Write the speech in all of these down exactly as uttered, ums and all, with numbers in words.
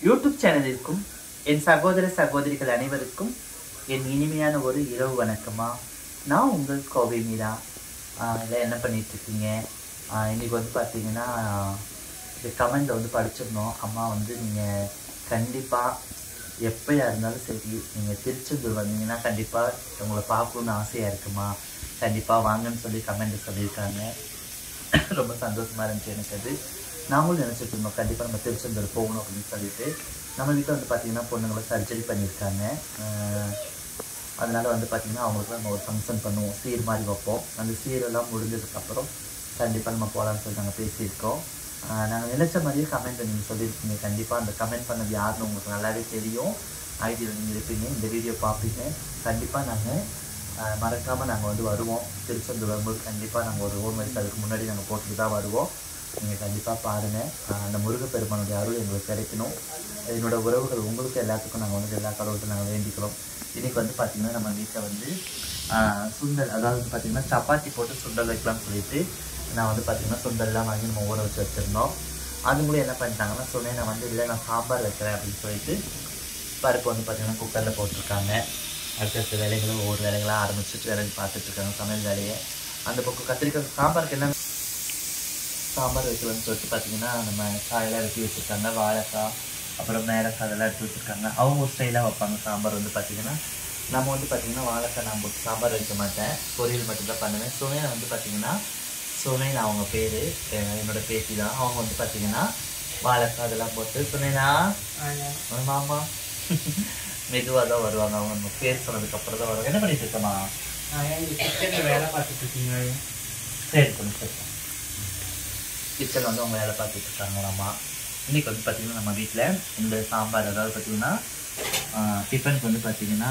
YouTube சேனலிற்கும் என் சகோதர சகோதரிகள் அனைவருக்கும் என் இனிமையான ஒரு இரவு வணக்கமா. நான் உங்கள் கோவை மீரா. இல்லை என்ன பண்ணிட்டு இருக்கீங்க? இன்னைக்கு வந்து பார்த்தீங்கன்னா இந்த கமெண்ட்ல வந்து படிச்சிருந்தோம். அம்மா வந்து நீங்கள் கண்டிப்பாக எப்போயா இருந்தாலும் சரி நீங்கள் திருச்செந்தூர் வந்தீங்கன்னா கண்டிப்பாக உங்களை பார்க்கணுன்னு ஆசையாக இருக்குமா, கண்டிப்பாக வாங்கன்னு சொல்லி கமெண்ட் சொல்லியிருக்காங்க. ரொம்ப சந்தோஷமாக இருந்துச்சு எனக்கு. அது நாங்களும் நினச்சிட்டு இருந்தோம் கண்டிப்பாக நம்ம திருச்செந்தூர் போகணும் அப்படின்னு சொல்லிட்டு. நம்ம வீட்டில் வந்து பார்த்திங்கன்னா பொண்ணுங்களை சர்ஜரி பண்ணியிருக்காங்க. அதனால் வந்து பார்த்திங்கன்னா அவங்களுக்கு நம்ம ஒரு ஃபங்க்ஷன் பண்ணுவோம், சீர் மாதிரி வைப்போம். அந்த சீரெல்லாம் முடிஞ்சதுக்கப்புறம் கண்டிப்பாக நம்ம போகலான்னு சொல்லி நாங்கள் பேசியிருக்கோம். நாங்கள் நினைச்ச மாதிரியே கமெண்ட் நீங்கள் சொல்லியிருக்கீங்க. கண்டிப்பாக அந்த கமெண்ட் பண்ணது யாருன்னு உங்களுக்கு நல்லாவே தெரியும். ஐடியில் நீங்கள் இருப்பீங்க, இந்த வீடியோ பார்ப்பீங்க. கண்டிப்பாக நாங்கள் மறக்காமல் நாங்கள் வந்து வருவோம். திருச்செந்தூர் வரும்போது கண்டிப்பாக நாங்கள் ஒரு ஓன் வயசு அதுக்கு முன்னாடி நாங்கள் போட்டுட்டு தான் வருவோம். நீங்கள் கண்டிப்பாக பாருங்கள். அந்த முருகப்பெருமானுடைய அருள் எங்களுக்கு கிடைக்கணும். என்னோட உறவுகள் உங்களுக்கு எல்லாத்துக்கும் நாங்கள் வந்து எல்லா கடவுளுக்கும் நாங்கள் வேண்டிக்கிறோம். இன்றைக்கி வந்து பார்த்திங்கன்னா நம்ம வீட்டில் வந்து சுண்டல், அதாவது வந்து பார்த்திங்கன்னா சப்பாத்தி போட்டு சுண்டல் வைக்கலாம்னு சொல்லிட்டு நான் வந்து பார்த்திங்கன்னா சுண்டல்லாம் வாங்கி நம்ம ஊற வச்சு வச்சுருந்தோம். அதுங்களும் என்ன பண்ணிட்டாங்கன்னா சொன்னேன், நான் வந்து இல்லை நான் சாம்பார் வைக்கிறேன் அப்படின்னு சொல்லிட்டு பருப்பு வந்து பார்த்திங்கன்னா குக்கரில் போட்டிருக்காங்க. அடுத்தடுத்த வேலைகளும் ஒவ்வொரு வேலைகளாக ஆரம்பிச்சுட்டு வேலையை பார்த்துட்ருக்காங்க சமையல் வேலையை. அந்த பக்கம் கத்திரிக்காய் சாம்பாருக்கு என்ன சாம்பார் வைக்கலாம்னு சொல்லிட்டு பார்த்திங்கன்னா நம்ம காயெல்லாம் வெட்டி வச்சுருக்காங்க. வாழைக்காய் அப்புறம் மேலக்காய் அதெல்லாம் எடுத்து வச்சுருக்காங்க. அவங்க ஒரு ஸ்டைலாக வைப்பாங்க சாம்பார் வந்து பார்த்திங்கன்னா. நம்ம வந்து பார்த்திங்கன்னா வாழைக்காய் நான் போட்டு சாம்பார் வைக்க மாட்டேன், பொரியல் மட்டும்தான் பண்ணுவேன். சுவையை வந்து பார்த்திங்கன்னா சுவைன்னு அவங்க பேர், என்னோடய பேத்தி தான். அவங்க வந்து பார்த்திங்கன்னா வாழைக்காய் அதெல்லாம் போட்டு சுனைனா மாமா மெதுவாக தான் வருவாங்க. அவங்க நம்ம பேர் சொன்னதுக்கப்புறம் தான் வருவாங்க. என்ன பண்ணிட்டு இருக்கோமா? வேலை பார்த்துட்டு இருக்கீங்க? சரி கொஞ்சம் சரி. கிச்சன் வந்து அவங்க வேலை பார்த்துட்டு இருக்காங்களாம்மா. இன்றைக்கி வந்து பார்த்திங்கன்னா நம்ம வீட்டில் இந்த சாம்பார், அதாவது பார்த்திங்கன்னா டிஃபனுக்கு வந்து பார்த்திங்கன்னா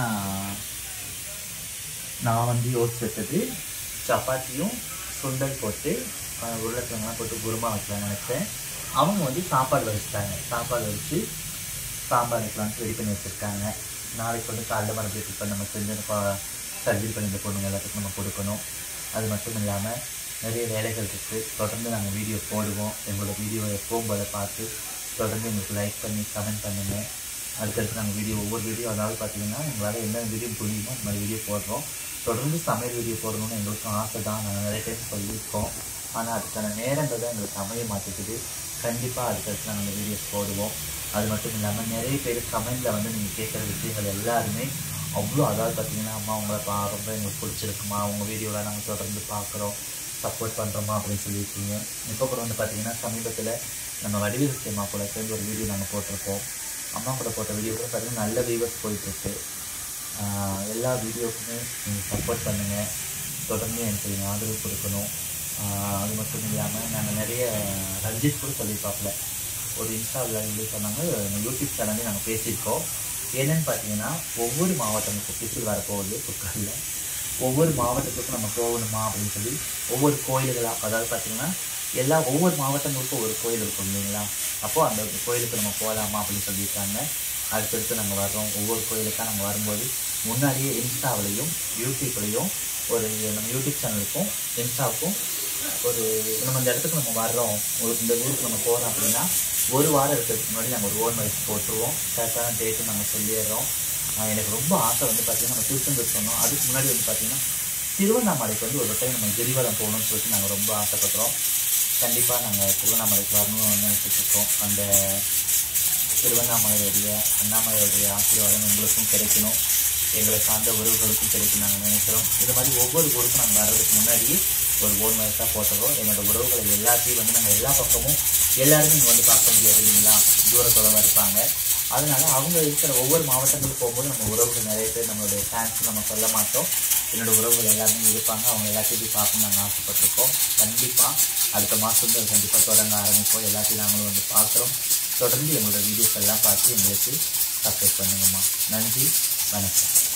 நான் வந்து யோசிச்சு வச்சது சப்பாத்தியும் சுண்டல் போட்டு உருளைக்கிழங்குலாம் போட்டு குருமா வைக்கலாம்னு நினச்சேன். அவங்க வந்து சாப்பாடு வச்சுட்டாங்க. சாப்பாடு வச்சு சாம்பார் வைக்கலாம்னு ரெடி பண்ணி வச்சுருக்காங்க. நாளைக்கு வந்து காலையில் மறுபடியும் டிஃபன் நம்ம செஞ்சு சர்ஜரி பண்ணிட்டு பொண்ணுங்க எல்லாத்துக்கும் நம்ம கொடுக்கணும். அது மட்டும் இல்லாமல் நிறைய வேலைகள் இருக்குது. தொடர்ந்து நாங்கள் வீடியோ போடுவோம். எங்களோட வீடியோ எப்போவும் போல பார்த்து தொடர்ந்து எங்களுக்கு லைக் பண்ணி கமெண்ட் பண்ணுங்கள். அடுத்தடுத்து நாங்கள் வீடியோ ஒவ்வொரு வீடியோ அதாவது பார்த்திங்கன்னா எங்களால் என்ன வீடியோ முடியுமோ அந்த மாதிரி வீடியோ போடுறோம். தொடர்ந்து சமையல் வீடியோ போடணும்னு எங்களுக்கும் ஆசை தான். நாங்கள் நிறைய டைம் சொல்லியிருக்கோம். ஆனால் அதுக்கான நேரங்கள் தான் எங்களுக்கு அமைய மாட்டேங்குது. கண்டிப்பாக அடுத்தடுத்து நாங்கள் அந்த வீடியோஸ் போடுவோம். அது மட்டும் இல்லாமல் நிறைய பேர் கமெண்டில் வந்து நீங்கள் கேட்குற விஷயங்கள் எல்லாருமே அவ்வளோ, அதாவது பார்த்திங்கன்னா அம்மா உங்களை பா ரொம்ப எங்களுக்கு பிடிச்சிருக்குமா, உங்கள் வீடியோவில் நாங்கள் தொடர்ந்து பார்க்குறோம், சப்போர்ட் பண்ணுறோமா அப்படின்னு சொல்லியிருக்கீங்க. இப்போ கூட வந்து பார்த்திங்கன்னா சமீபத்தில் நம்ம வடிவேல் விஷயமா கூட சேர்ந்து ஒரு வீடியோ நாங்கள் போட்டிருப்போம். அம்மா கூட போட்ட வீடியோ கூட பார்த்திங்கன்னா நல்ல வியூவர்ஸ் போயிட்டுருக்கு. எல்லா வீடியோக்குமே நீங்கள் சப்போர்ட் பண்ணுங்கள். தொடர்ந்து எனக்கு நீங்கள் ஆதரவு கொடுக்கணும். அது மட்டும் இல்லாமல் நாங்கள் நிறைய ரஞ்சித் கூட சொல்லியிருப்பாப்புல ஒரு இன்ஸ்டாவில் சொல்லி சொன்னாங்க, யூடியூப் சேனல்லையும் நாங்கள் பேசியிருக்கோம். என்னென்னு பார்த்தீங்கன்னா ஒவ்வொரு மாவட்டமுக்கும் பிசில் வரப்போகுது குக்கரில். ஒவ்வொரு மாவட்டத்துக்கும் நம்ம போகணுமா அப்படின்னு சொல்லி ஒவ்வொரு கோயில்களாக, அதாவது பார்த்திங்கன்னா எல்லா ஒவ்வொரு மாவட்டங்களுக்கும் ஒரு கோயில் இருக்கும் இல்லைங்களா, அப்போது அந்த கோயிலுக்கு நம்ம போகலாமா அப்படின்னு சொல்லியிருக்காங்க. அடுத்தடுத்து நாங்கள் வர்றோம். ஒவ்வொரு கோயிலுக்காக நாங்கள் வரும்போது முன்னாடியே இன்ஸ்டாவிலையும் யூடியூப்லேயும் ஒரு நம்ம யூடியூப் சேனலுக்கும் இன்ஸ்டாவுக்கும் ஒரு நம்ம இந்த இடத்துக்கு நம்ம வர்றோம், ஒரு இந்த ஊருக்கு நம்ம போகிறோம் அப்படின்னா ஒரு வாரம் இருக்கிறதுக்கு முன்னாடி நாங்கள் ஒரு ஓன் வயசு போட்டுருவோம். கரெக்டான டேட்டு நாங்கள் சொல்லிடுறோம். எனக்கு ரொம்ப ஆசை வந்து பார்த்திங்கன்னா நம்ம திருச்செந்தூர் சொன்னோம். அதுக்கு முன்னாடி வந்து பார்த்திங்கன்னா திருவண்ணாமலைக்கு வந்து ஒரு டைம் நம்ம கிரிவலம் போகணும்னு சொல்லிட்டு நாங்கள் ரொம்ப ஆசைப்படுறோம். கண்டிப்பாக நாங்கள் திருவண்ணாமலைக்கு வரணும்னு நினச்சிட்ருக்கோம். அந்த திருவண்ணாமலையுடைய அண்ணாமலையுடைய ஆசீர்வாதம் எங்களுக்கும் கிடைக்கணும், எங்களை சார்ந்த உறவுகளுக்கும் கிடைக்கும் நாங்கள் நினைக்கிறோம். இது மாதிரி ஒவ்வொரு ஊருக்கும் நாங்கள் வர்றதுக்கு முன்னாடியே ஒரு ஓன் வயசாக போட்டுறோம். என்னோடய உறவுகளை எல்லாத்தையும் வந்து நாங்கள் எல்லா பக்கமும் எல்லாருமே இங்கே வந்து பார்க்க முடியாது இல்லைங்களா, தூரத்தோடு இருப்பாங்க. அதனால் அவங்க இருக்கிற ஒவ்வொரு மாவட்டங்களுக்கு போகும்போது நம்ம உறவுகள் நிறைய பேர் நம்மளுடைய ஃபேன்ஸ் நம்ம சொல்ல மாட்டோம். என்னோடய உறவுகள் எல்லாருமே இருப்பாங்க. அவங்க எல்லாத்தையும் போய் பார்க்கணும்னு நாங்கள் ஆசைப்பட்டிருக்கோம். கண்டிப்பாக அடுத்த மாதம் வந்து கண்டிப்பாக தொடங்க ஆரம்பிப்போம். எல்லாத்தையும் நாங்களும் வந்து பார்க்குறோம். தொடர்ந்து எங்களோட வீடியோஸ் எல்லாம் பார்த்து எங்களுக்கு சப்ஸ்கிரைப் பண்ணுங்கம்மா. நன்றி, வணக்கம்.